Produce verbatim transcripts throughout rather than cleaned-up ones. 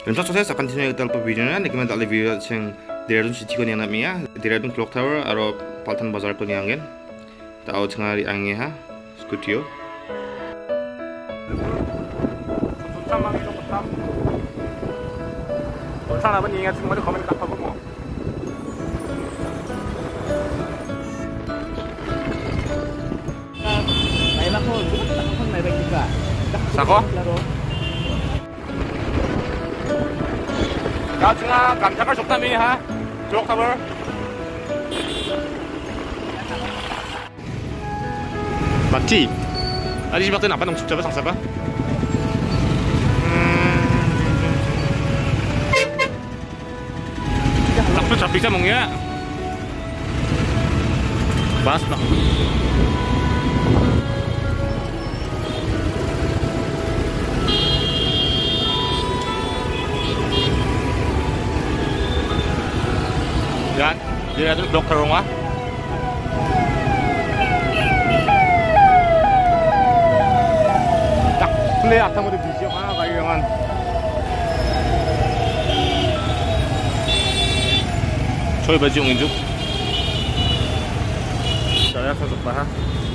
Dan so saya akan continue kita video na, nak kita lihat video yang Dehradun city ko niya na miya, Dehradun clock tower, aro Paltan Bazaar ko niya angin. Tao tengah di angin ha, scooty. Sana apa ni ingat semua tu komen kat apa mo. May lako, ako may bag juga. Sako? 나 지금 감자가 좋다며 하 좋다버 맞지? 아니 집에 나빠 너무 춥죠 상사봐 laptop capek sa mong ya basta yan, dia ada dokter rumah. Tak, kelihatan mau dibisik mana kayak yang coy baju nginjuk. Saya sosok bahas.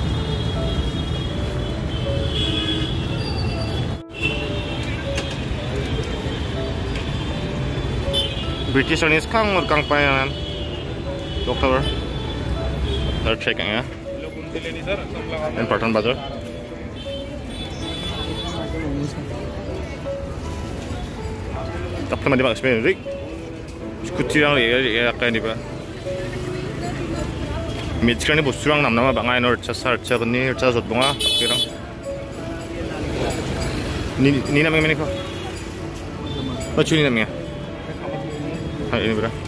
British Chinese kang or kang payanan. Doctor, they're checking ya. And Paltan Bazaar. Tak pernah di mana sebenarnya, Rick. Scooty yang ya ya kayak ni ba. Mitch ni bos surang nam nama bangai nor casar casar ni casar bunga kira. Ni ni namanya mana kau? Macam ni namanya. Hai ini berapa?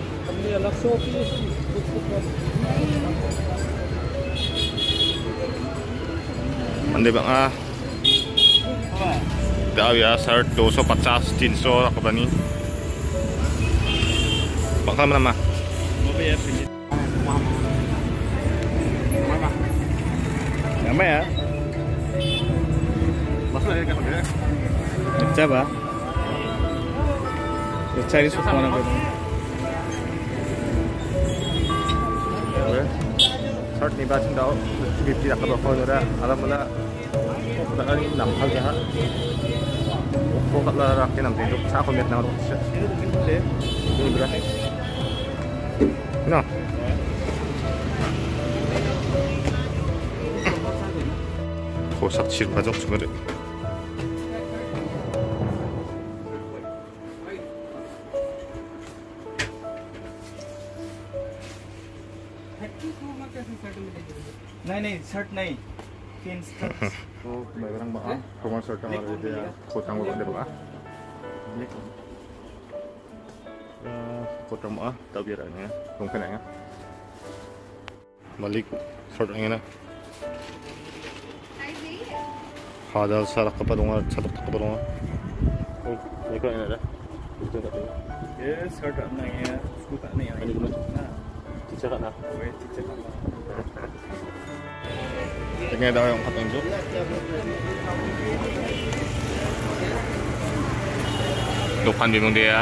Mandi bang ah, dah biasa dua ratus lima puluh, tiga ratus apa bani? Bakal mana mah? Nama ya? Masuk lagi kan dia? Coba. Cari suku mana kau? Short ni baca tahu, fifty tak berapa orang, alam mana, tak ada enam hal jahat. Kau kat lah rakyat enam tu, saya kau lihat nama tu. Ini berapa? No. Kau sakit macam semua. नहीं नहीं शर्ट नहीं fin shirt तो मैं रंग बा formal shirt हमारे दे कोटंग बा दे बा ये कोटंग बा तब ये रहने तुम के नहीं मालिक शर्ट आएंगे ना हादा सारा कपड़ा दूंगा छत कपड़ा दूंगा ये क्या है ना ये शर्ट नहीं है उसको नहीं है ना टीचर ना वो teacher Tinggal dah yang kata tunjuk. Depan bingung dia.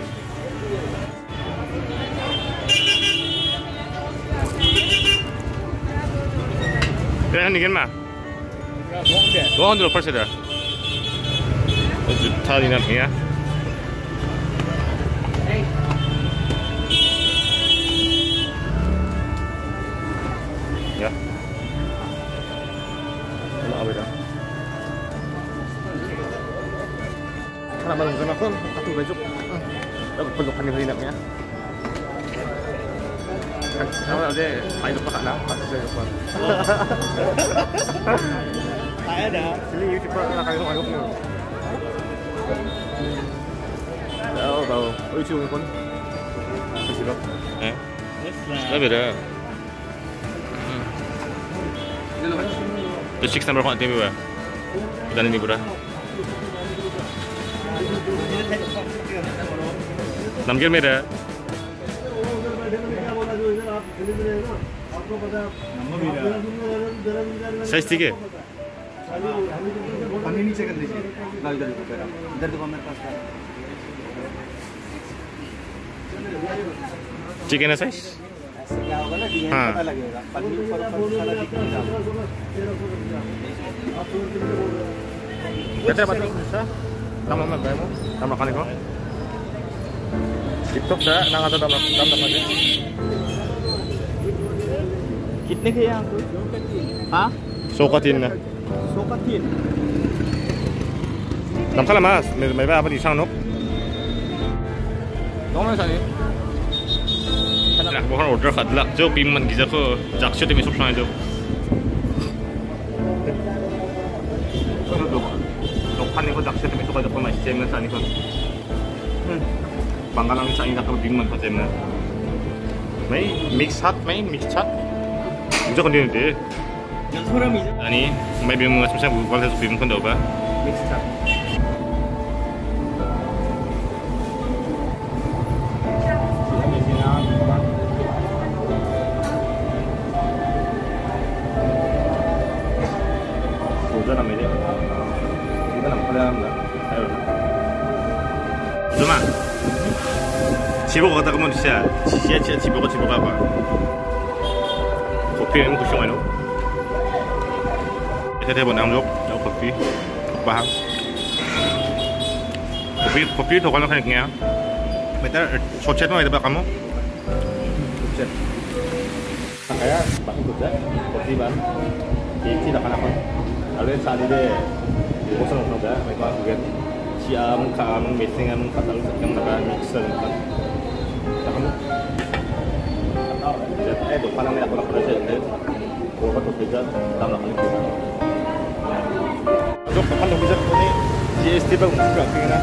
Kaya ni kan mah? Dua hundred persen dah. Juta di dalam ya. Ya. Apa dah? Karena baru saya makan satu baju, dapat pelukan yang hidupnya. Kalau ada, air lupa nak, pasti saya lupa. Ada. Sini YouTuber nak kaya sama aku. Tahu tahu. Oh itu pun. Silap. Eh? Apa dah? The six number kau tembak. Dan ini berapa? Enam kilometer. Size ठीक है। पानी नीचे कर लीजिए। इधर देखो मेरे पास। चिकन है साइज ऐसे क्या होगा ना डिजाइन हाँ। पता लगेगा पनीर पर ऊपर सारा चिकन डालो Berapa dapat bisa? Tama mo ba mo? Tama ka niko? TikTok sa nang ato tama tama aja. कितने के यहाँ हाँ सौ का तीन ना. सौ का तीन Tama ka mas, may may ba apa di sang nok? Dong sa ni. Nak bukan order khadla. Jo pim man giza ko jakse te misop sang jo. Lokhan ko jakse te misop ko dapat mas jem na sa ni ko. Banggalang sa ina ko pim man pa jem na. May mix hot, may mix hot. 무조건 되는데. 소름이죠 아니, may bim mo sa Google sa bim ko daw ba? 믹스차 도전합니다. 이건 안 팔려합니다. 누마, 집에 가다가 뭐 진짜 진짜 진짜 집에 가 집에 가봐. 커피는 그 시간에. thế bọn em lúc nấu cà phê ba cà phê cà phê thôi con nó hay nghe người ta sốt chết rồi được không chết kayak bang kerja kopi bang ini dah kan apa kalau saat ini bosan orang dah mereka juga siam kam meeting am kata lu yang mereka mixer kan kamu eh depan yang aku lakukan saja itu buat kopi kerja dalam lakukan itu Jok depan bisa ini G S T bang juga kira.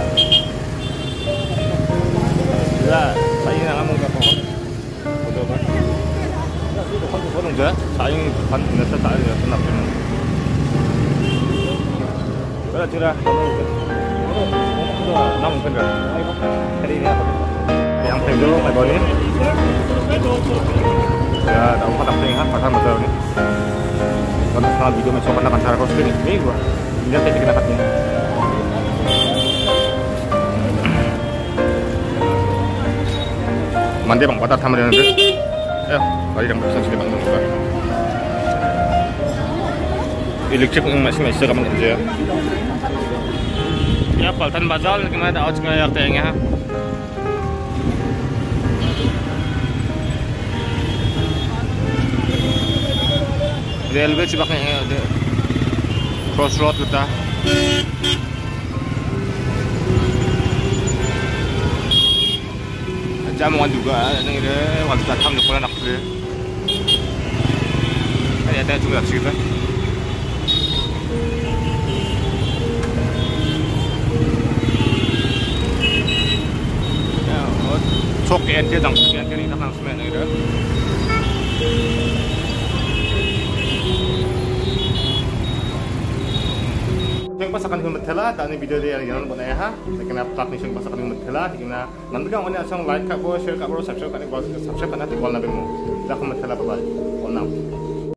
Ya, saya nak ngomong ke pohon. Betul kan? Ya, itu depan pohon enggak. Saya depan nasa saya ya kenap ini. Kalau cerah, kalau sudah enam mungkin kan. Hari ini apa? Yang tengok mai bawah ni. Ya, dah empat apa yang Paltan Bazaar ni. Kalau sekarang video macam mana kan cara kau sendiri ni gua. Lihat teknik nakatnya. Mandi bang, batat sama dengan itu. Ya, tadi yang berusaha sini bang juga. Elektrik masih masih kamu kerja. Ya, Paltan Bazaar gimana dah awak cakap tengah. Railway sih baknya ada. Crossroad kita. Jamuan juga, ini deh. Waktu datang di pulau Nanaksar. Ada ada juga kita. Ya, cok ente dang, ente ni datang semua ini deh. Yang pasakan yung matela, dahil video dia yang nonton ya ha. Kena plug ni yung pasakan yung matela, kena nanti kan orang asal like kat bawah, share kat bawah, subscribe kat bawah, subscribe kat nanti bawah nabi mu. Dah kamu matela bawah, all now.